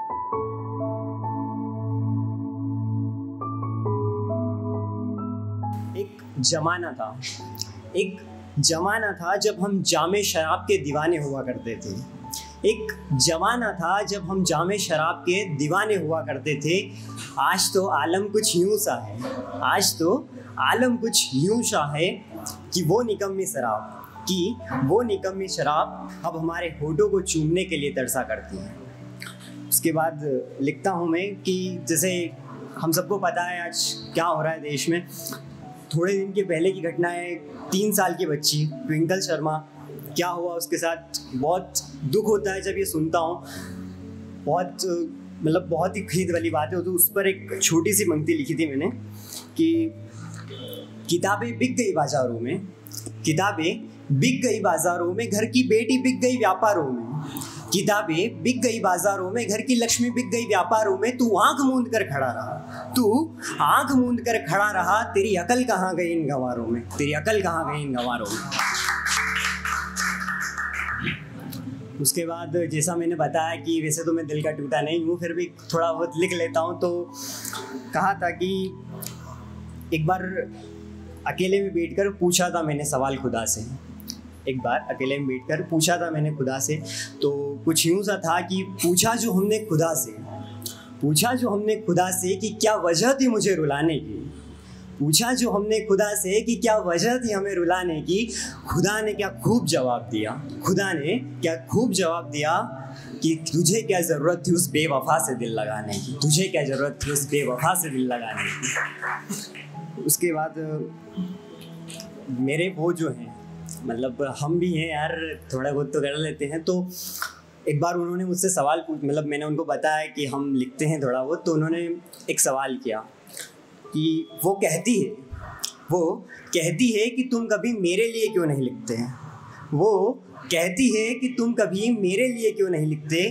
एक जमाना था जब हम जामे शराब के दीवाने हुआ करते थे। एक जमाना था जब हम जामे शराब के दीवाने हुआ करते थे। आज तो आलम कुछ यूं सा है कि वो निकम्मी शराब अब हमारे होठों को चूमने के लिए तरसा करती है। उसके बाद लिखता हूँ मैं कि जैसे हम सबको पता है आज क्या हो रहा है देश में। थोड़े दिन के पहले की घटना है, 3 साल की बच्ची ट्विंकल शर्मा, क्या हुआ उसके साथ। बहुत दुख होता है जब ये सुनता हूँ। बहुत ही खेद वाली बात है। तो उस पर एक छोटी सी पंक्ति लिखी थी मैंने कि किताबें बिक गई बाजारों में, घर की बेटी बिक गई व्यापारों में। किताबें बिक गई बाजारों में, घर की लक्ष्मी बिक गई व्यापारों में। तू आंख मूंद कर खड़ा रहा, तेरी अकल कहाँ गई इन गंवारों में। उसके बाद जैसा मैंने बताया कि वैसे तो मैं दिल का टूटा नहीं हूँ, फिर भी थोड़ा बहुत लिख लेता हूँ। तो कहा था कि एक बार अकेले में बैठकर पूछा था मैंने सवाल खुदा से। तो कुछ यूँ सा था कि पूछा जो हमने खुदा से कि क्या वजह थी मुझे रुलाने की। खुदा ने क्या खूब जवाब दिया कि तुझे क्या ज़रूरत थी उस बेवफा से दिल लगाने की। उसके बाद मेरे वो जो हैं, मतलब हम भी हैं यार, थोड़ा बहुत तो कर लेते हैं। तो एक बार उन्होंने मुझसे सवाल मैंने उनको बताया कि हम लिखते हैं थोड़ा बहुत। तो उन्होंने एक सवाल किया कि वो कहती है कि तुम कभी मेरे लिए क्यों नहीं लिखते।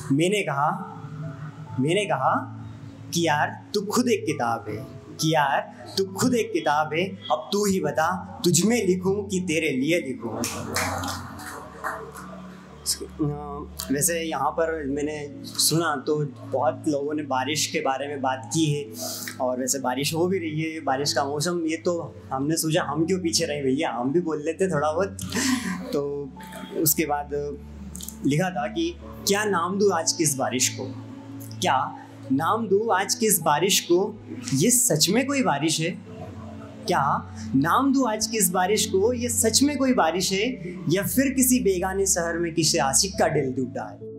मैंने कहा कि यार तू खुद एक किताब है, अब तू ही बता तुझ में लिखूं कि तेरे लिए लिखूं। वैसे यहाँ पर मैंने सुना तो बहुत लोगों ने बारिश के बारे में बात की है, और वैसे बारिश हो भी रही है, बारिश का मौसम। ये तो हमने सोचा हम क्यों पीछे रहे भैया, हम भी बोल लेते थोड़ा बहुत। तो उसके बाद लिखा था कि क्या नाम दूँ आज की इस बारिश को, ये सच में कोई बारिश है। या फिर किसी बेगाने शहर में किसी आशिक का दिल टूटा है।